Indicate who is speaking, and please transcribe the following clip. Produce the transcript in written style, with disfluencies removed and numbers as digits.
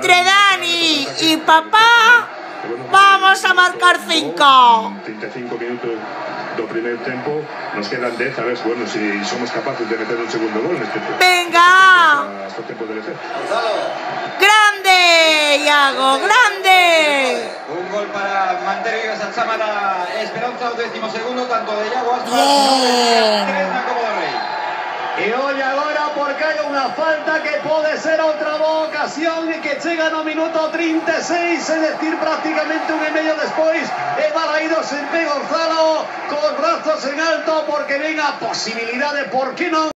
Speaker 1: entre Dani y papá vamos a marcar 5.
Speaker 2: 35 minutos do primer tempo, nos quedan 10, a ver bueno, si somos capaces de meter un segundo gol en este tiempo.
Speaker 1: ¡Venga!
Speaker 2: Este tiempo debe ser.
Speaker 1: ¡Grande, Iago! ¡Grande!
Speaker 3: Un gol para manter vivas a Chámara Esperanza o 12º, tanto de Iago Aspas como de Rei.
Speaker 4: E olla agora porque hai unha falta que pode ser outra boa ocasión e que chega no minuto 36, é decir, prácticamente un e medio despois, e Balaídos en Gonzalo cos brazos en alto porque ven a posibilidade, por que non?